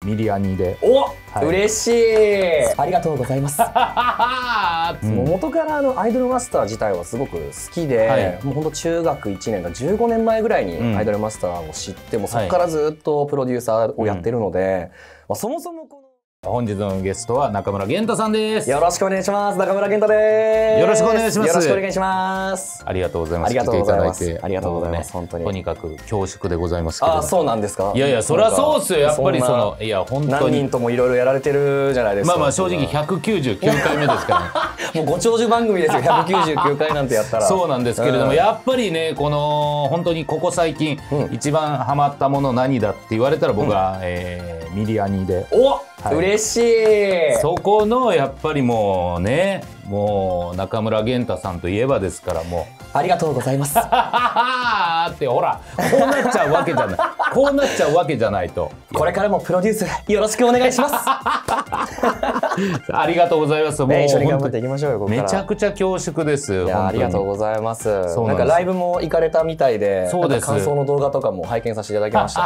ミリアニで。 嬉しい。ありがとうございます。もう元からアイドルマスター自体はすごく好きで、もう本当中学1年か15年前ぐらいにアイドルマスターを知って、もうそこからずっとプロデューサーをやってるので、そもそもこの本日のゲストは中村源太さんです。 よろしくお願いします。中村源太です。 よろしくお願いします。 よろしくお願いします。 ありがとうございます。 ありがとうございます。 来ていただいてありがとうございます。本当に。 とにかく恐縮でございますけど。 あ、そうなんですか。 いやいや、そりゃそうっすよ。やっぱりいや本当に何人ともいろいろやられてるじゃないですか。 まあまあ正直199回目ですからね。もうご長寿番組ですよ。199回なんてやったら。 そうなんですけれども、やっぱりね、この本当にここ最近一番ハマったもの何だって言われたら僕はミリアニで。 嬉しい。 そこのやっぱりもうね、もう中村源太さんといえばですから、もうありがとうございます。 ってほら、こうなっちゃうわけじゃない。こうなっちゃうわけじゃないと。 これからもプロデュースよろしくお願いします。 ありがとうございます。もう一緒に頑張っていきましょうよ。 めちゃくちゃ恐縮です。 いや、ありがとうございます。なんかライブも行かれたみたいで、感想の動画とかも拝見させていただきました。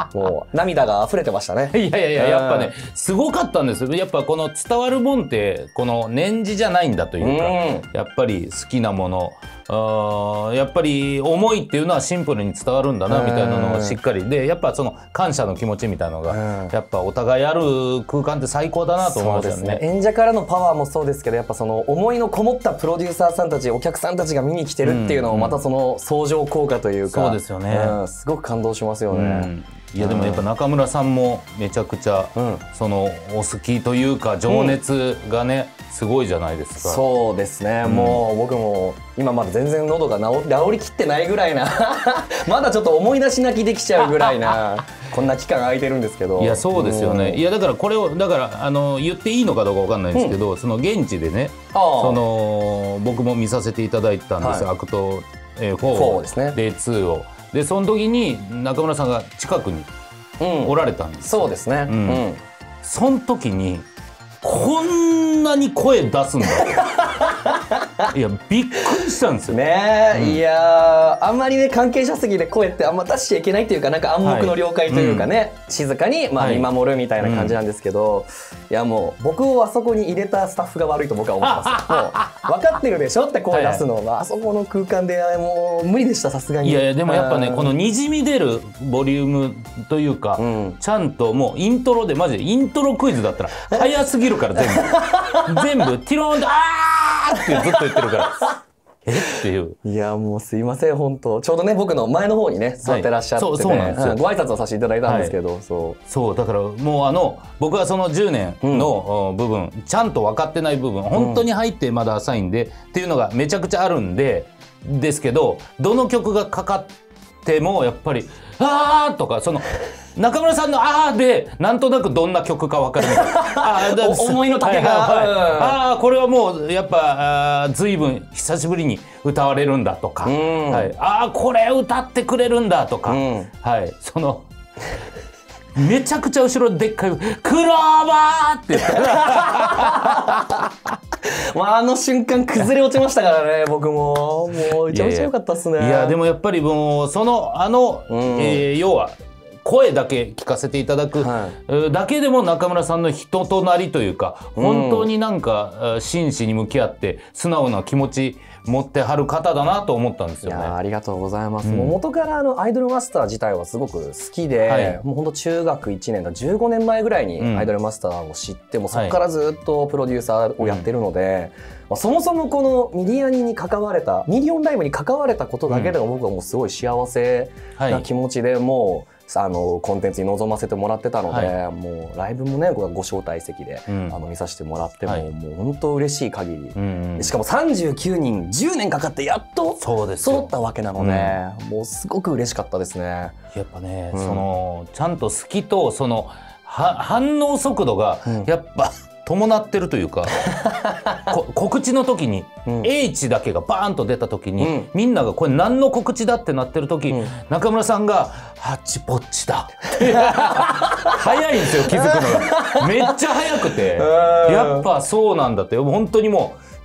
もう涙が溢れてましたね。 いやいやいや、やっぱね、すごかったんですよ。やっぱこの伝わるもんってこの念字じゃないんだというか、やっぱり好きなもの、やっぱり思いっていうのはシンプルに伝わるんだなみたいなのをしっかりで、やっぱその感謝の気持ちみたいなのがやっぱお互いある空間って最高だなと思いますよね。 演者からのパワーもそうですけど、やっぱその思いのこもったプロデューサーさんたち、お客さんたちが見に来てるっていうのもまたその相乗効果というか、 そうですよね。 すごく感動しますよね。 いやでもやっぱ中村さんもめちゃくちゃそのお好きというか情熱がねすごいじゃないですか。 そうですね。もう僕も今まだ全然喉が治りきってないぐらいなまだちょっと思い出し泣きできちゃうぐらいなこんな期間空いてるんですけど。 いやそうですよね。いやだからこれをだから言っていいのかどうかわかんないんですけど、その現地でね、その僕も見させていただいたんですよ。アクト4 ですね。 で2を。でその時に中村さんが近くにおられたんです。 そうですね。 その時にこんなに声出すんだいやびっくりしたんですよね。いやあんまりね関係者席で声ってあんま出しちゃいけないっていうか、なんか暗黙の了解というかね、静かに見守るみたいな感じなんですけど、いやもう僕をあそこに入れたスタッフが悪いと僕は思ってますよ。もう分かってるでしょって声出すのは、あそこの空間でもう無理でした、さすがに。 いやいやでもやっぱね、このにじみ出るボリュームというか、ちゃんともうイントロでマジでイントロクイズだったら早すぎるから全部ティローンで「あー!」ってずっと言ってるからっていう。 いやもうすいません本当、ちょうどね僕の前の方にね座ってらっしゃってて、ご挨拶をさせていただいたんですけど、 そうだからもう僕はその10年の部分ちゃんと分かってない部分本当に入ってまだ浅いんでっていうのがめちゃくちゃあるんですけど、どの曲がかかってもやっぱり「あー!」とかその中村さんの「あー」でなんとなくどんな曲か分かるみたいな思いの丈が、 ああこれはもうやっぱ随分久しぶりに歌われるんだとか、ああこれ歌ってくれるんだとか、そのめちゃくちゃ後ろでっかい「クローバー!」って言ってあの瞬間崩れ落ちましたからね僕もめちゃめちゃ良かったっすね。 いやでもやっぱりもうその要は声だけ聞かせていただくだけでも中村さんの人となりというか、本当になんか真摯に向き合って素直な気持ち持ってはる方だなと思ったんですよね。 いやありがとうございます。もう元からアイドルマスター自体はすごく好きで、もう本当中学1年か15年前ぐらいにアイドルマスターを知って、もそこからずっとプロデューサーをやってるので、そもそもこのミリアニに関われたミリオンライブに関われたことだけでも僕はもうすごい幸せな気持ちで、もうコンテンツに臨ませてもらってたので、もうライブもねご招待席で見させてもらっても、もう本当嬉しい限り、しかも39人10年かかってやっと揃ったわけなので、もうすごく嬉しかったですね。 やっぱね、そのちゃんと好きとその反応速度がやっぱ伴ってるというか告知の時に H だけがバーンと出た時に、みんながこれ何の告知だってなってる時、中村さんが「ハッチポッチだ」早いんですよ気づくのがめっちゃ早くて、やっぱそうなんだって本当にもう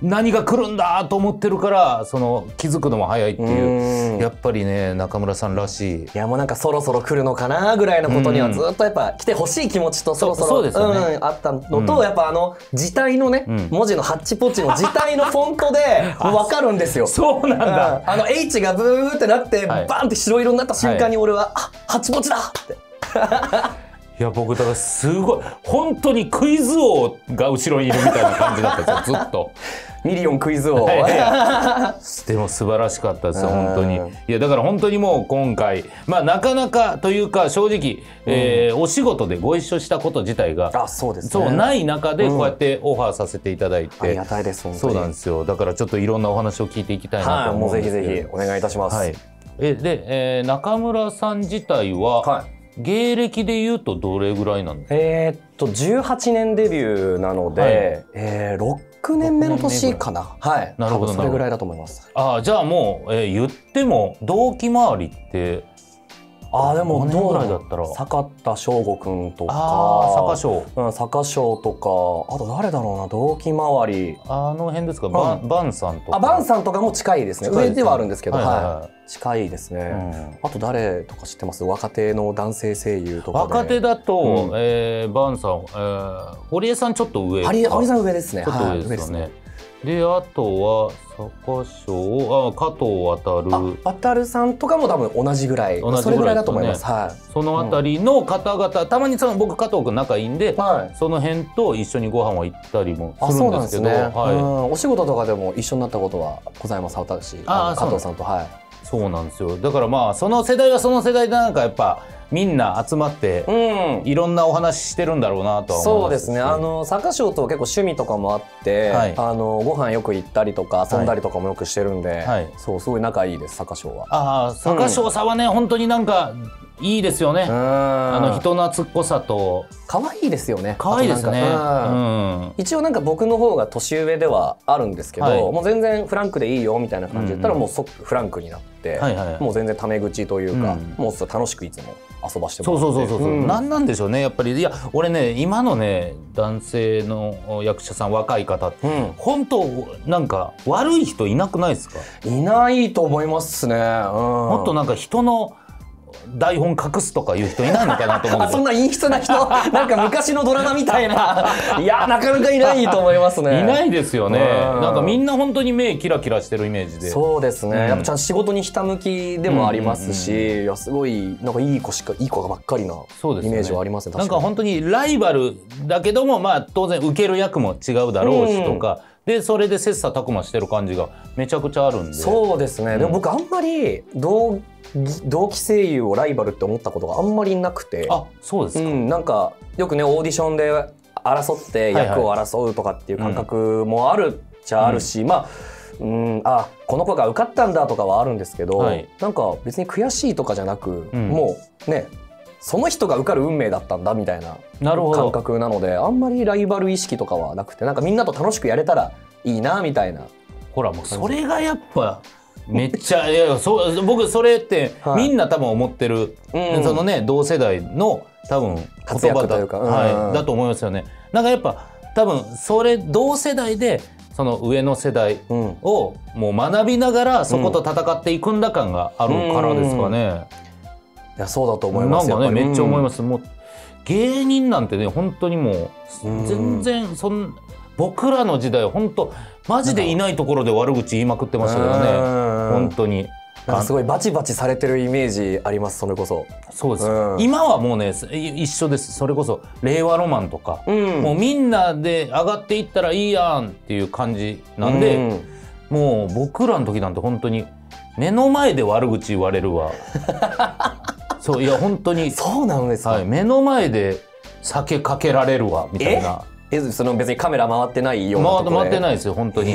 何が来るんだと思ってるからその気づくのも早いっていうやっぱりね中村さんらしい。 いやもうなんかそろそろ来るのかなぐらいのことにはずっとやっぱ来てほしい気持ちとそろそろそうですよねあったのと、やっぱ字体のね、文字のハッチポッチの字体のフォントで分かるんですよ。 そうなんだ。 H がブーってなってバンって白色になった瞬間に俺はあハッチポッチだって。 いや僕だからすごい本当にクイズ王が後ろにいるみたいな感じだったんですよずっと。 ミリオンクイズ王。 でも素晴らしかったですよ本当に。いやだから本当にもう今回なかなかというか正直、お仕事でご一緒したこと自体がそうですね、 そうない中でこうやってオファーさせていただいて、 ありがたいです本当に。 そうなんですよ。だからちょっといろんなお話を聞いていきたいなともう思うんですけど、 ぜひぜひお願いいたします。 で、中村さん自体は、芸歴でいうとどれぐらいなんですか ？18年デビューなので、6年目の年かな。 なるほどそれぐらいだと思います。 じゃあもう、言っても同期周りってでも何年ぐらいだったら坂田翔吾くんとか坂翔とかあと誰だろうな同期周りあの辺ですか、バンさんとか。 バンさんとかも近いですね。上ではあるんですけど近いですね。あと誰とか知ってます？若手の男性声優とかで。 若手だとバンさん堀江さんちょっと上。 堀江さん上ですね。 ちょっと上ですよね。であとは坂翔加藤航さんとかも多分同じぐらいそれぐらいだと思います。 そのあたりの方々たまに僕加藤君仲いいんでその辺と一緒にご飯は行ったりもするんですけど、 お仕事とかでも一緒になったことはございます。私加藤さんと。 そうなんですよ。だからその世代はその世代でなんかやっぱみんな集まっていろんなお話してるんだろうなとは思います。 そうですね。坂翔と結構趣味とかもあってご飯よく行ったりとか遊んだりとかもよくしてるんで、そうすごい仲いいです坂翔は。 坂翔さんはね本当になんかいいですよね。人懐っこさと可愛いですよね。 可愛いですね。 一応なんか僕の方が年上ではあるんですけど、もう全然フランクでいいよみたいな感じで言ったらもうフランクになって、もう全然タメ口というか、もう楽しくいつも遊ばしてもらって。 そうなんでしょうねやっぱり。いや俺ね今のね男性の役者さん若い方本当なんか悪い人いなくないですか？ いないと思いますね。 もっとなんか人の台本隠すとかいう人いないのかなと思うけどそんな陰湿な人なんか昔のドラマみたいないやなかなかいないと思いますね。 いないですよね。なんかみんな本当に目キラキラしてるイメージで。 そうですね、やっぱちゃんと仕事にひたむきでもありますし、いやすごいなんかいい子ばっかりなイメージはありますね。 なんか本当にライバルだけども当然受ける役も違うだろうしとか、でそれで切磋琢磨してる感じがめちゃくちゃあるんで。 そうですね、でも僕あんまり同期声優をライバルって思ったことがあんまりなくて。 そうですか。 なんかよくねオーディションで争って役を争うとかっていう感覚もあるっちゃあるし、この子が受かったんだとかはあるんですけど、なんか別に悔しいとかじゃなく、もうねその人が受かる運命だったんだみたいな感覚なので、あんまりライバル意識とかはなくて、なんかみんなと楽しくやれたらいいなみたいな。 ほらもうそれがやっぱめっちゃ僕それってみんな多分思ってる、そのね同世代の多分言葉だと思いますよね。なんかやっぱ多分それ同世代でその上の世代をもう学びながらそこと戦っていくんだ感があるからですかね。 いやそうだと思います。 なんかねめっちゃ思います。もう芸人なんてね本当にもう全然僕らの時代は本当マジでいないところで悪口言いまくってましたけどね本当に。 なんかすごいバチバチされてるイメージあります。それこそそうです、今はもうね一緒です。それこそ令和ロマンとか、もうみんなで上がっていったらいいやんっていう感じなんで、もう僕らの時なんて本当に目の前で悪口言われるわそういや本当にそうなんですか、 目の前で酒かけられるわみたいな。 その別にカメラ回ってないようなところで回ってないですよ本当に。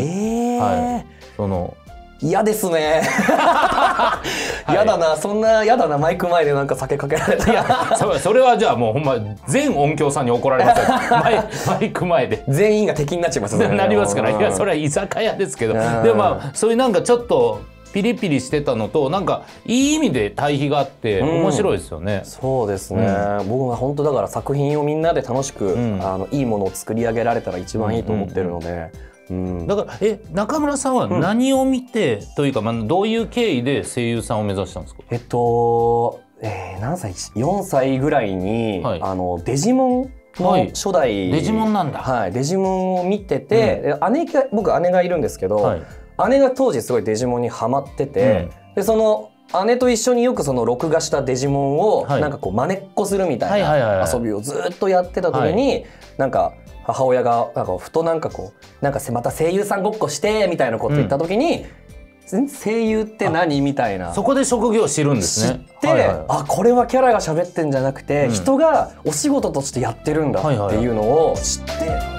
嫌ですね嫌だな、そんな嫌だな、マイク前でなんか酒かけられたらそれはじゃあもうほんま全音響さんに怒られますよマイク前で全員が敵になっちゃいますねなりますから。いやそれは居酒屋ですけど、でもそういうなんかちょっとピリピリしてたのとなんかいい意味で対比があって面白いですよね。 そうですね、僕は本当だから作品をみんなで楽しく、いいものを作り上げられたら一番いいと思ってるので、 だから中村さんは何を見て、というか、どういう経緯で声優さんを目指したんですか？ 何歳 ?4 歳ぐらいに、デジモンの初代、 デジモンなんだ。 はい、デジモンを見てて、僕姉がいるんですけど、姉が当時すごいデジモンにハマってて、でその姉と一緒によくその録画したデジモンをなんかこう真似っこするみたいな遊びをずっとやってた時に、なんか母親がなんかふとなんかこうなんかまた声優さんごっこしてみたいなこと言った時に、声優って何みたいな、 そこで職業を知るんですね。 知って、あ、これはキャラが喋ってんじゃなくて、人がお仕事としてやってるんだっていうのを知って。